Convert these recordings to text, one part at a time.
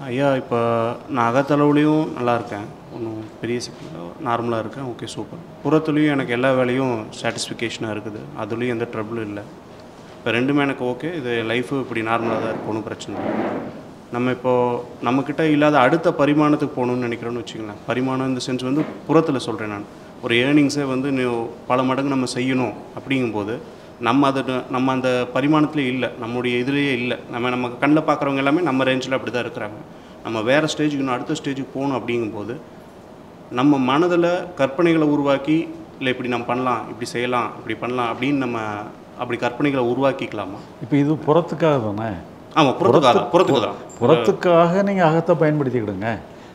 ஐயா, இப்போ நான் அகத்தளவுலேயும் நல்லா இருக்கேன். ஒன்றும் பெரிய சிக்கல் நார்மலாக இருக்கேன். Okay, super. புறத்துலேயும் எனக்கு எல்லா வேலையும் சாட்டிஸ்ஃபிகேஷனாக இருக்குது. அதுலேயும் எந்த ட்ரபிளும் இல்லை. இப்போ ரெண்டுமே எனக்கு ஓகே. இது லைஃபு இப்படி நார்மலாக தான் இருக்குது. ஒன்றும் பிரச்சனை இல்லை. நம்ம இப்போது நம்மக்கிட்ட இல்லாத அடுத்த பரிமாணத்துக்கு போகணுன்னு நினைக்கிறோன்னு வச்சுக்கங்களேன். பரிமாணம் இந்த சென்ஸ் வந்து புறத்தில் சொல்கிறேன் நான். ஒரு ஏர்னிங்ஸை வந்து பல மடங்கு நம்ம செய்யணும் அப்படிங்கும்போது நம்ம அந்த பரிமாணத்துலேயே இல்லை, நம்முடைய இதுலேயே இல்லை. நம்ம கண்ணில் பார்க்குறவங்க எல்லாமே நம்ம ரேஞ்சில் அப்படி தான் இருக்கிறாங்க. நம்ம வேறு ஸ்டேஜுக்கு இன்னும் அடுத்த ஸ்டேஜுக்கு போகணும் அப்படிங்கும்போது நம்ம மனதில் கற்பனைகளை உருவாக்கி, இல்லை இப்படி நம்ம பண்ணலாம், இப்படி செய்யலாம், இப்படி பண்ணலாம் அப்படின்னு நம்ம அப்படி கற்பனைகளை உருவாக்கிக்கலாமா? இப்போ இது புறத்துக்காக தானே? ஆமாம், புறத்துக்கு தான். புறத்துக்காக நீங்கள் அகத்தை பயன்படுத்திக்கிடுங்க,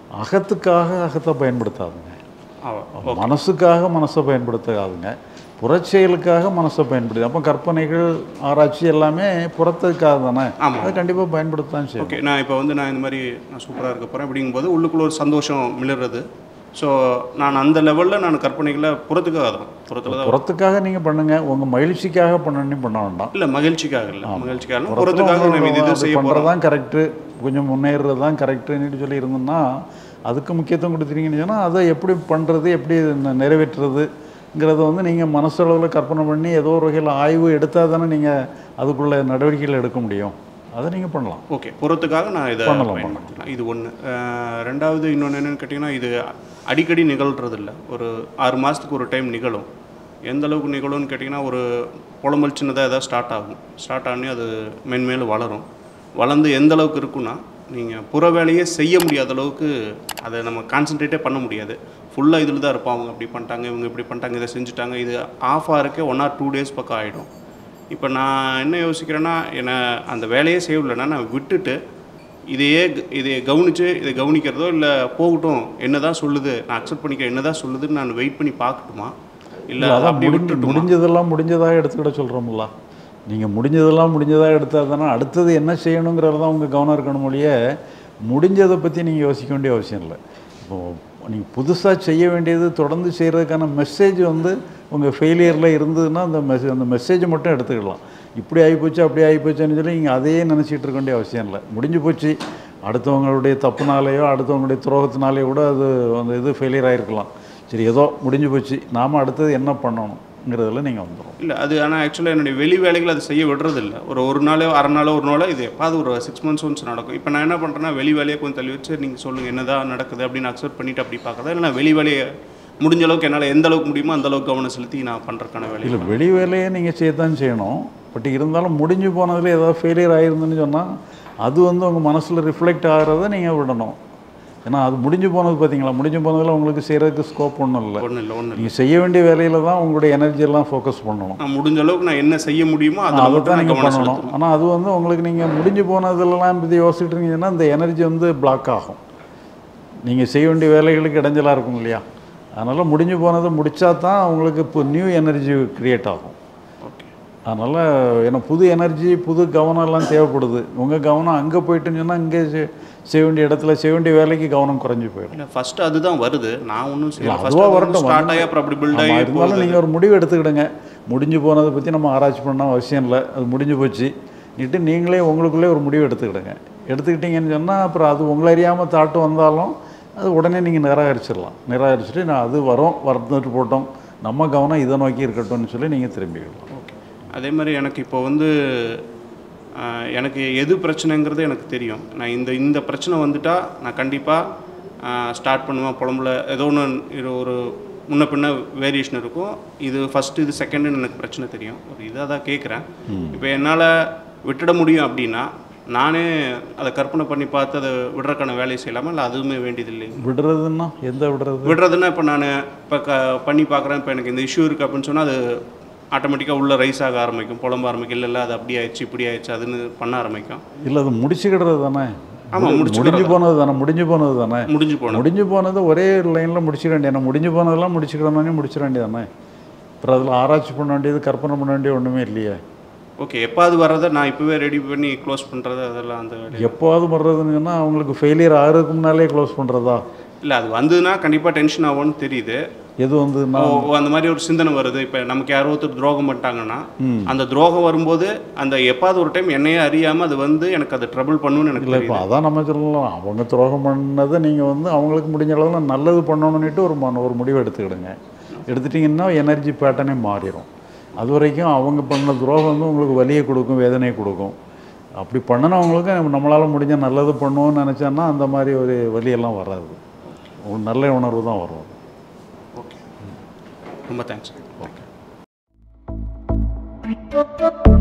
அகத்தை பயன்படுத்தாதுங்க. மனசுக்காக மனசை பயன்படுத்தாதுங்க, புறச்செயலுக்காக மனசை பயன்படுது. அப்போ கற்பனைகள், ஆராய்ச்சி எல்லாமே புறத்துக்காக தானே? அதை கண்டிப்பாக பயன்படுத்தான் சரி. ஓகே, நான் இப்போ வந்து நான் இந்த மாதிரி நான் சூப்பராக இருக்க போகிறேன் அப்படிங்கும்போது உள்ளுக்குள்ள ஒரு சந்தோஷம் மிளறது. ஸோ நான் அந்த லெவலில் நான் கற்பனைகளை புறத்துக்காக நீங்கள் பண்ணுங்கள். உங்கள் மகிழ்ச்சிக்காக பண்ணணும் பண்ண வேண்டாம். இல்லை, மகிழ்ச்சிக்காக இல்லை, புறத்துக்காக நம்ம இது செய்ய பண்ணுறது தான் கரெக்டு, கொஞ்சம் முன்னேறது தான் கரெக்டுன்னு சொல்லி இருந்தோம்னா அதுக்கு முக்கியத்துவம் கொடுத்துட்டீங்கன்னு சொன்னால் அதை எப்படி பண்ணுறது, எப்படி நிறைவேற்றுறதுங்கிறத வந்து நீங்கள் மனசளவில் கற்பனை பண்ணி ஏதோ ஒரு வகையில் ஆய்வு எடுத்தால் தானே நீங்கள் அதுக்குள்ள நடவடிக்கைகள் எடுக்க முடியும். அதை நீங்கள் பண்ணலாம். ஓகே, புறத்துக்காக நான் இதை பண்ணலாம். இது ஒன்று. ரெண்டாவது இன்னொன்று என்னென்னு கேட்டிங்கன்னா, இது அடிக்கடி நிகழ்கிறதில்ல. ஒரு 6 மாதத்துக்கு ஒரு டைம் நிகழும். எந்த அளவுக்கு நிகழும்னு கேட்டிங்கன்னா, ஒரு புலம்பல் சின்னதாக எதாவது ஸ்டார்ட் ஆகி அது மென்மேலும் வளரும். வளர்ந்து எந்த அளவுக்கு இருக்குன்னா, நீங்கள் புற வேலையே செய்ய முடியாத அளவுக்கு அதை நம்ம கான்சன்ட்ரேட்டே பண்ண முடியாது. ஃபுல்லாக இதில் தான் இருப்போம். அவங்க அப்படி பண்ணிட்டாங்க, இவங்க இப்படி பண்ணிட்டாங்க, இதை செஞ்சுட்டாங்க. இது ஆஃப் ஆகிறக்கே 1 or 2 days பக்கம் ஆகிடும். இப்போ நான் என்ன யோசிக்கிறேன்னா, என்னை அந்த வேலையே செய்யலைன்னா நான் விட்டுட்டு இதை கவனிக்கிறதோ இல்லை போகட்டும், என்ன தான் சொல்லுது, நான் அக்செப்ட் பண்ணிக்கிறேன், என்ன தான் சொல்லுதுன்னு நான் வெயிட் பண்ணி பார்க்கட்டுமா, இல்லை அப்படி விட்டுட்டு முடிஞ்சதெல்லாம் முடிஞ்சதாக எடுத்துக்கிட சொல்கிறோம்ல. நீங்கள் முடிஞ்சதாக எடுத்தால் தானே அடுத்தது என்ன செய்யணுங்கிறது தான் உங்கள் கவனம் இருக்கணும் மொழியே. முடிஞ்சதை பற்றி நீங்கள் யோசிக்க வேண்டிய அவசியம் இல்லை. இப்போது நீங்கள் புதுசாக செய்ய வேண்டியது தொடர்ந்து செய்கிறதுக்கான மெசேஜ் வந்து உங்கள் ஃபெயிலியரில் இருந்ததுன்னா அந்த மெசேஜை மட்டும் எடுத்துக்கலாம். இப்படி ஆகிப்போச்சு அப்படி ஆகிப்போச்சுன்னு சொல்லி நீங்கள் அதையே நினச்சிட்டு இருக்க வேண்டிய அவசியம் இல்லை. முடிஞ்சு போச்சு, அடுத்தவங்களுடைய தப்புனாலேயோ அடுத்தவங்களுடைய துரோகத்தினாலேயோ கூட அந்த இது ஃபெயிலியர் ஆகிருக்கலாம். சரி, ஏதோ முடிஞ்சு போச்சு, நாம் அடுத்தது என்ன பண்ணணுங்கிறதுல நீங்கள் வந்துடும். இல்லை, அது ஆனால் ஆக்சுவலாக என்னுடைய வெளி வேலைகள் அது செய்ய விடுறதில்லை. ஒரு நாளோ அரை நாளோ ஒரு நாளோ இது எப்பாவது ஒரு 6 months ஒன்ஸ் நடக்கும். இப்போ நான் என்ன பண்ணுறேன்னா, வெளி வேலையை கொஞ்சம் தள்ளி வச்சு நீங்கள் சொல்லுங்கள் என்ன தான் நடக்குது அப்படின்னு அக்செப்ட் பண்ணிவிட்டு அப்படி பார்க்குறதா, இல்லை வெளி வேலையை முடிஞ்ச அளவுக்கு என்னால் எந்த அளவுக்கு முடியுமோ அந்த அளவுக்கு கவனம் செலுத்தி நான் பண்ணுறதுக்கான வேலை. இல்லை, வெளி வேலையை நீங்கள் செய்யத்தான் செய்யணும். பட் இருந்தாலும் முடிஞ்சு போனதில் ஏதாவது ஃபெயிலியர் ஆகிருந்துன்னு சொன்னால் அது வந்து உங்கள் மனசில் ரிஃப்ளெக்ட் ஆகிறத நீங்கள் விடணும். ஏன்னா அது முடிஞ்சு போனது பார்த்தீங்களா, முடிஞ்சு போனதில் உங்களுக்கு செய்கிறதுக்கு ஸ்கோப் ஒன்றும் இல்லை. நீங்கள் செய்ய வேண்டிய வேலையில் தான் உங்களுடைய எனர்ஜியெல்லாம் ஃபோக்கஸ் பண்ணணும். நான் முடிஞ்ச அளவுக்கு நான் என்ன செய்ய முடியுமோ அதை தான் நீங்கள் பண்ணணும். ஆனால் அது வந்து உங்களுக்கு நீங்கள் முடிஞ்சு போனதுலாம் பற்றி யோசிச்சுட்டு இருந்தீங்கன்னா இந்த எனர்ஜி வந்து பிளாக் ஆகும். நீங்கள் செய்ய வேண்டிய வேலைகளுக்கு இடைஞ்சலாக இருக்கும் இல்லையா. அதனால் முடிஞ்சு போனதை முடித்தா தான் உங்களுக்கு இப்போ நியூ எனர்ஜி க்ரியேட் ஆகும். அதனால் ஏன்னா புது எனர்ஜி, புது கவனம் எல்லாம் தேவைப்படுது. உங்கள் கவனம் அங்கே போயிட்டுன்னு சொன்னால் இங்கே செய்ய வேண்டிய இடத்துல செய்ய வேண்டிய வேலைக்கு கவனம் குறைஞ்சி போயிடும். ஃபஸ்ட்டு அதுதான் வருது, நான் ஒன்றும் அதுவாக வரட்டும். இருந்தாலும் நீங்கள் ஒரு முடிவு எடுத்துக்கிடுங்க. முடிஞ்சு போனதை பற்றி நம்ம ஆராய்ச்சி பண்ணால் அவசியம் இல்லை, அது முடிஞ்சு போச்சு நீட்டு நீங்களே உங்களுக்குள்ளே ஒரு முடிவு எடுத்துக்கிடுங்க. எடுத்துக்கிட்டீங்கன்னு சொன்னால் அப்புறம் அது உங்களை அறியாமல் தாட்டு வந்தாலும் அது உடனே நீங்கள் நிராகரிச்சுட்டு நான் அது வரந்துட்டு போட்டோம், நம்ம கவனம் இதை நோக்கி இருக்கட்டும்னு சொல்லி நீங்கள் திரும்பிக்கலாம். ஓகே. அதே மாதிரி எனக்கு இப்போ வந்து எனக்கு எது பிரச்சனைங்கிறது எனக்கு தெரியும். நான் இந்த பிரச்சனை வந்துட்டால் நான் கண்டிப்பாக ஸ்டார்ட் பண்ணுவேன். புலம்புல ஏதோ ஒன்று ஒரு முன்ன பின்ன வேரியேஷன் இருக்கும். இது ஃபஸ்ட்டு இது செகண்டுன்னு எனக்கு பிரச்சனை தெரியும். ஒரு இதாக தான் கேட்குறேன். இப்போ என்னால் விட்டுட முடியும் அப்படின்னா நானே அதை கற்பனை பண்ணி பார்த்து அதை விடுறதுக்கான வேலையை செய்யலாமா, இல்லை அதுவுமே வேண்டியதில்லை? விடுறதுன்னா விடுறதுன்னா இப்போ நான் இப்போ பண்ணி பார்க்குறேன், இப்போ எனக்கு இந்த இஷ்யூ இருக்குது அப்படின்னு சொன்னால் அது ஆட்டோமேட்டிக்காக உள்ளே ரைஸ் ஆக ஆரம்பிக்கும், புலம்ப ஆரம்பிக்கும். இல்லை அது அப்படி ஆயிடுச்சு இப்படி ஆயிடுச்சு அதுன்னு பண்ண ஆரம்பிக்கும். இல்லை, அது முடிச்சுக்கிடுறது தானே. ஆமாம், முடிஞ்சு போனது ஒரே லைனில் முடிச்சிட வேண்டிய. முடிஞ்சு போனதெல்லாம் முடிச்சுக்கிடணும்னே முடிச்சிட வேண்டியதானே. அப்புறம் அதில் ஆராய்ச்சி பண்ண வேண்டியது, கற்பனை பண்ண வேண்டிய ஒன்றுமே இல்லையே. ஓகே, எப்பாவது வர்றதை நான் இப்போவே ரெடி பண்ணி க்ளோஸ் பண்ணுறது அதெல்லாம் அந்த எப்போது வர்றதுன்னு சொன்னால் அவங்களுக்கு ஃபெயிலியர் ஆகிறதுக்கு முன்னாலே க்ளோஸ் பண்ணுறதா? இல்லை, அது வந்ததுன்னா கண்டிப்பாக டென்ஷன் ஆகும்னு தெரியுது. எது வந்துன்னா அந்த மாதிரி ஒரு சிந்தனை வருது. இப்போ நமக்கு யாரோ ஒருத்தர் துரோகம் பண்ணிட்டாங்கன்னா அந்த துரோகம் வரும்போது அந்த எப்பாவது ஒரு டைம் என்னையே அறியாமல் அது வந்து எனக்கு அது ட்ரபிள் பண்ணுன்னு எனக்கு இல்லை. இப்போ அதான் நம்ம சொல்லலாம், அவங்க துரோகம் பண்ணதை நீங்கள் வந்து அவங்களுக்கு முடிஞ்ச அளவில் நல்லது பண்ணணுன்னுட்டு ஒரு முடிவு எடுத்துக்கிடுங்க. எடுத்துட்டிங்கன்னா எனர்ஜி பேட்டர்னே மாறிடும். அது வரைக்கும் அவங்க பண்ண துரோகம் வந்து உங்களுக்கு வலியை கொடுக்கும், வேதனையை கொடுக்கும். அப்படி பண்ணினவங்களுக்கு நம்மளால் முடிஞ்ச நல்லது பண்ணுவோன்னு நினச்சோன்னா அந்த மாதிரி ஒரு வலியெல்லாம் வராது. ஒரு நல்ல உணர்வு தான் வரும். ஓகே, ரொம்ப தேங்க்ஸ். ஓகே.